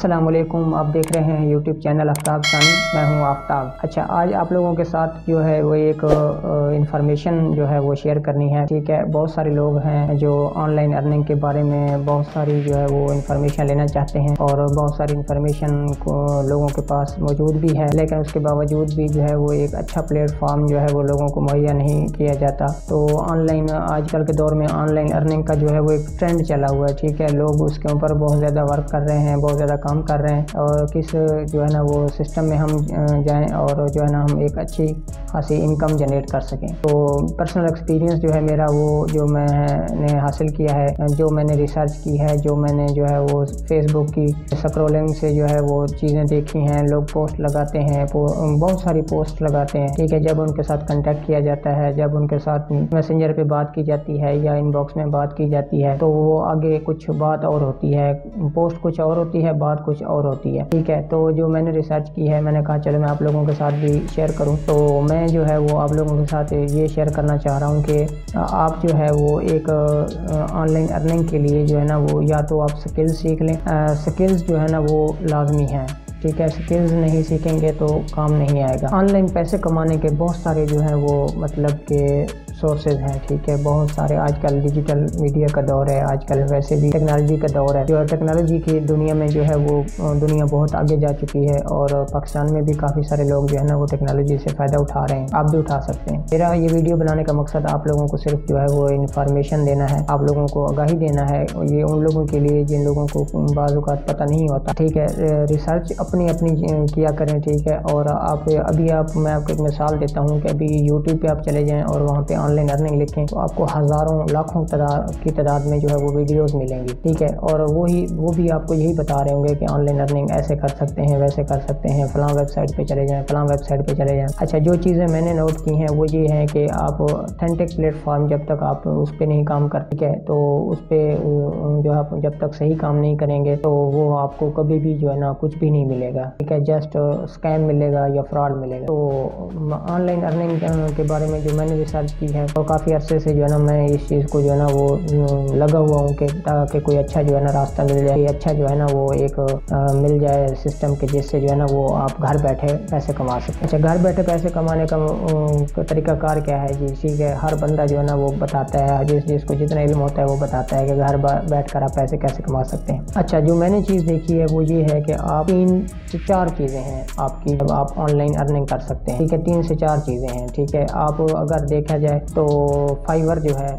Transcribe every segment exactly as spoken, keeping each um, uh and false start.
अस्सलाम वालेकुम। आप देख रहे हैं यूट्यूब चैनल आफ्ताब सानी। मैं हूं आफ्ताब। अच्छा, आज आप लोगों के साथ जो है वो एक इंफॉर्मेशन जो है वो शेयर करनी है। ठीक है, बहुत सारे लोग हैं जो ऑनलाइन अर्निंग के बारे में बहुत सारी जो है वो इंफॉर्मेशन लेना चाहते हैं और बहुत सारी इंफॉर्मेशन को लोगों के पास मौजूद भी है, लेकिन उसके बावजूद भी जो है वो एक अच्छा प्लेटफॉर्म जो है वो लोगों को मुहैया नहीं किया जाता। तो ऑनलाइन आजकल के दौर में ऑनलाइन अर्निंग का जो है वो एक ट्रेंड चला हुआ है। ठीक है, लोग उसके ऊपर बहुत ज़्यादा वर्क कर रहे हैं, बहुत ज़्यादा काम कर रहे हैं और किस जो है ना वो सिस्टम में हम जाएं और जो है ना हम एक अच्छी खासी इनकम जनरेट कर सकें। तो पर्सनल एक्सपीरियंस जो है मेरा वो जो मैंने हासिल किया है, जो मैंने रिसर्च की है, जो मैंने जो है वो फेसबुक की स्क्रॉलिंग से जो है वो चीज़ें देखी हैं। लोग पोस्ट लगाते हैं, बहुत सारी पोस्ट लगाते हैं। ठीक है, जब उनके साथ कांटेक्ट किया जाता है, जब उनके साथ मैसेंजर पे बात की जाती है या इनबॉक्स में बात की जाती है, तो वो आगे कुछ बात और होती है, पोस्ट कुछ और होती है, बात कुछ और होती है। ठीक है, तो जो मैंने रिसर्च की है, मैंने कहा चलो मैं आप लोगों के साथ भी शेयर करूं। तो मैं जो है वो आप लोगों के साथ ये शेयर करना चाह रहा हूं कि आप जो है वो एक ऑनलाइन अर्निंग के लिए जो है ना वो या तो आप स्किल्स सीख लें। स्किल्स जो है ना वो लाजमी है। ठीक है, स्किल्स नहीं सीखेंगे तो काम नहीं आएगा। ऑनलाइन पैसे कमाने के बहुत सारे जो है वो मतलब के सोर्सेज हैं। ठीक है, बहुत सारे आजकल डिजिटल मीडिया का दौर है, आजकल वैसे भी टेक्नोलॉजी का दौर है। जो टेक्नोलॉजी की दुनिया में जो है वो दुनिया बहुत आगे जा चुकी है और पाकिस्तान में भी काफ़ी सारे लोग जो है ना वो टेक्नोलॉजी से फ़ायदा उठा रहे हैं। आप भी उठा सकते हैं। मेरा ये वीडियो बनाने का मकसद आप लोगों को सिर्फ जो है वो इन्फॉर्मेशन देना है, आप लोगों को आगाही देना है। ये उन लोगों के लिए जिन लोगों को बाज़ औक़ात पता नहीं होता। ठीक है, रिसर्च अपनी अपनी किया करें। ठीक है, और आप अभी आप मैं आपको एक मिसाल देता हूँ कि अभी यूट्यूब पे आप चले जाएं और वहाँ पे ऑनलाइन अर्निंग लिखें तो आपको हज़ारों लाखों तादाद की तादाद में जो है वो वीडियोस मिलेंगी। ठीक है, और वो ही वो भी आपको यही बता रहे होंगे कि ऑनलाइन अर्निंग ऐसे कर सकते हैं, वैसे कर सकते हैं, फलां वेबसाइट पे चले जाएं, फलां वेबसाइट पे चले जाएं। अच्छा, जो चीज़ें मैंने नोट की हैं वो ये है कि आप ऑथेंटिक प्लेटफॉर्म जब तक आप उस पर नहीं काम करते, ठीक है, तो उस पर जो आप जब तक सही काम नहीं करेंगे तो वो आपको कभी भी जो है ना कुछ भी नहीं मिलेगा। ठीक है, जस्ट स्कैम मिलेगा या फ्रॉड मिलेगा। तो ऑनलाइन अर्निंग के बारे में जो मैंने रिसर्च की है तो काफ़ी अरसे से जो है ना मैं इस चीज़ को जो है ना वो लगा हुआ हूँ कि ताकि कोई अच्छा जो है ना रास्ता मिल जाए, अच्छा जो है ना वो एक आ, मिल जाए सिस्टम के, जिससे जो है ना वो आप घर बैठे पैसे कमा सकें। अच्छा, घर बैठे पैसे कमाने का, का तरीकाकार क्या है जी? ठीक है, हर बंदा जो है ना वो बताता है, जिस जिसको जितना इल्म होता है वो बताता है कि घर बैठ कर आप पैसे कैसे कमा सकते हैं। अच्छा, जो मैंने चीज़ देखी है वो ये है कि आप तीन से चार चीज़ें हैं आपकी जब आप ऑनलाइन अर्निंग कर सकते हैं। ठीक है, तीन से चार चीज़ें हैं। ठीक है, आप अगर देखा जाए तो फाइवर जो है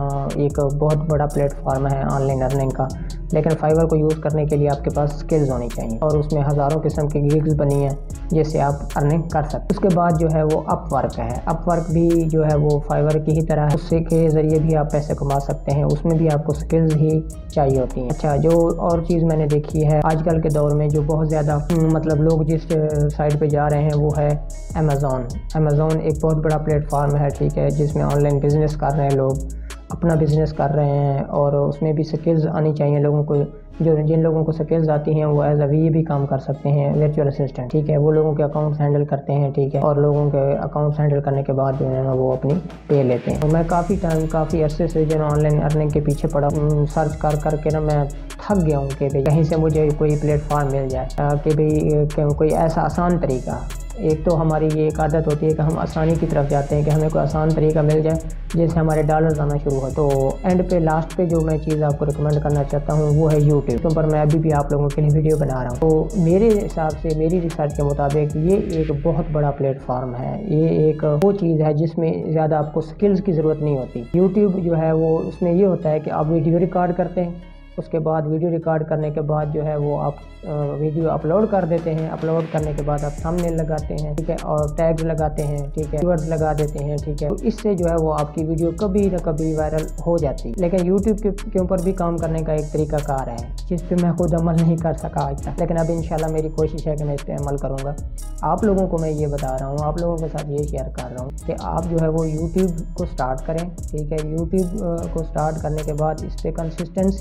एक बहुत बड़ा प्लेटफॉर्म है ऑनलाइन अर्निंग का, लेकिन फाइवर को यूज़ करने के लिए आपके पास स्किल्स होनी चाहिए और उसमें हज़ारों किस्म की गिग्स बनी हैं जिससे आप अर्निंग कर सकते। उसके बाद जो है वो अपवर्क है। अपवर्क भी जो है वो फाइवर की ही तरह है, उससे के ज़रिए भी आप पैसे कमा सकते हैं, उसमें भी आपको स्किल्स ही चाहिए होती हैं। अच्छा, जो और चीज़ मैंने देखी है आजकल के दौर में जो बहुत ज़्यादा मतलब लोग जिस साइड पे जा रहे हैं वो है अमेज़ॉन। अमेज़ॉन एक बहुत बड़ा प्लेटफॉर्म है। ठीक है, जिसमें ऑनलाइन बिज़नेस कर रहे हैं लोग, अपना बिज़नेस कर रहे हैं और उसमें भी स्किल्स आनी चाहिए लोगों को। जो जिन लोगों को स्किल्स आती हैं वो एज अ वी भी काम कर सकते हैं, वर्चुअल असिस्टेंट। ठीक है, वो लोगों के अकाउंट्स हैंडल करते हैं। ठीक है, और लोगों के अकाउंट्स हैंडल करने के बाद जो है ना वो अपनी पे लेते हैं। तो मैं काफ़ी टाइम काफ़ी अरसे से जो है ऑनलाइन अर्निंग के पीछे पड़ा, सर्च कर करके ना मैं थक गया हूँ कि भाई कहीं से मुझे कोई प्लेटफॉर्म मिल जाए कि भाई कोई ऐसा आसान तरीका। एक तो हमारी ये एक आदत होती है कि हम आसानी की तरफ जाते हैं कि हमें कोई आसान तरीका मिल जाए जिससे हमारे डॉलर्स आना शुरू हो। तो एंड पे लास्ट पे जो मैं चीज़ आपको रिकमेंड करना चाहता हूँ वो है यूट्यूब। तो पर मैं अभी भी आप लोगों के लिए वीडियो बना रहा हूँ। तो मेरे हिसाब से, मेरी रिसर्च के मुताबिक ये एक बहुत बड़ा प्लेटफॉर्म है। ये एक वो चीज़ है जिसमें ज़्यादा आपको स्किल्स की ज़रूरत नहीं होती। यूट्यूब जो है वो उसमें ये होता है कि आप वीडियो रिकॉर्ड करते हैं, उसके बाद वीडियो रिकॉर्ड करने के बाद जो है वो आप वीडियो अपलोड कर देते हैं। अपलोड करने के बाद आप थंबनेल लगाते हैं, ठीक है, और टैग्स लगाते हैं, ठीक है, कीवर्ड्स लगा देते हैं। ठीक है, तो इससे जो है वो आपकी वीडियो कभी ना कभी वायरल हो जाती है। लेकिन यूट्यूब के, के ऊपर भी काम करने का एक तरीका कार है जिस पे मैं खुद अमल नहीं कर सका आज तक, लेकिन अब इंशाल्लाह मेरी कोशिश है कि मैं इस पर अमल करूँगा। आप लोगों को मैं ये बता रहा हूँ, आप लोगों के साथ ये शेयर कर रहा हूँ कि आप जो है वो यूट्यूब को स्टार्ट करें। ठीक है, यूट्यूब को स्टार्ट करने के बाद इस पर कंसिस्टेंसी जो है वो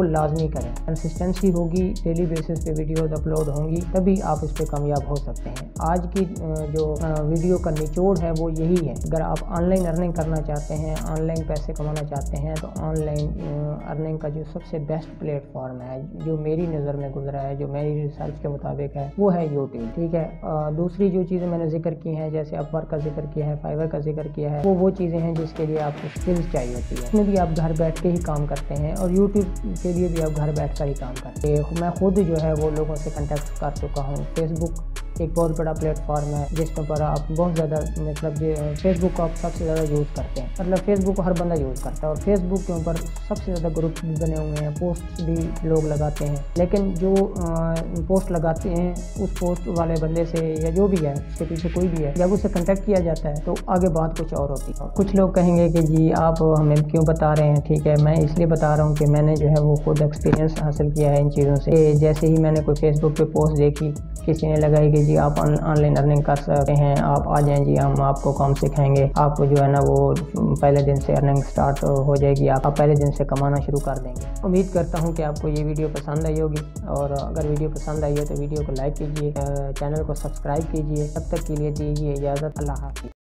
लाजमी करें। कंसिस्टेंसी होगी, डेली बेसिस पे वीडियोस अपलोड होंगी, तभी आप इस पे कामयाब हो सकते हैं। आज की जो वीडियो का निचोड़ है वो यही है। अगर आप ऑनलाइन अर्निंग करना चाहते हैं, ऑनलाइन पैसे कमाना चाहते हैं, तो ऑनलाइन अर्निंग का जो सबसे बेस्ट प्लेटफॉर्म है, जो मेरी नज़र में गुजरा है, जो मेरी रिसर्च के मुताबिक है, वो है यूट्यूब। ठीक है। दूसरी जो चीज़ें मैंने जिक्र की हैं, जैसे अपवर्क का जिक्र किया है, फाइवर का जिक्र किया है, वो वो चीज़ें हैं जिसके लिए आपको स्किल्स चाहिए होती है। इसमें भी आप घर बैठ के ही काम करते हैं, और यूट्यूब के लिए भी आप घर बैठ कर ही काम करते हैं। मैं खुद जो है वो लोगों से कंटेक्ट कर चुका हूँ। फेसबुक एक बहुत बड़ा प्लेटफॉर्म है जिसके पर आप बहुत ज़्यादा, मतलब फेसबुक को आप सबसे ज़्यादा यूज़ करते हैं, मतलब फेसबुक को हर बंदा यूज़ करता है, और फेसबुक के ऊपर सबसे ज़्यादा ग्रुप भी बने हुए हैं, पोस्ट भी लोग लगाते हैं। लेकिन जो पोस्ट लगाते हैं, उस पोस्ट वाले बंदे से या जो भी है, उसके पीछे कोई भी है, जब उससे कंटेक्ट किया जाता है तो आगे बात कुछ और होती है। कुछ लोग कहेंगे कि जी आप हमें क्यों बता रहे हैं। ठीक है, मैं इसलिए बता रहा हूँ कि मैंने जो है वो खुद एक्सपीरियंस हासिल किया है इन चीज़ों से। जैसे ही मैंने कोई फेसबुक पे पोस्ट देखी, किसी ने लगाई कि जी आप ऑनलाइन अर्निंग कर सकते हैं, आप आ जाएं जी, हम आपको काम सिखाएंगे, आपको जो है ना वो पहले दिन से अर्निंग स्टार्ट हो जाएगी, आप पहले दिन से कमाना शुरू कर देंगे। उम्मीद करता हूं कि आपको ये वीडियो पसंद आई होगी, और अगर वीडियो पसंद आई हो तो वीडियो को लाइक कीजिए, चैनल को सब्सक्राइब कीजिए। तब तक के लिए दीजिए इजाज़त। अल्लाह हाफ़िज़।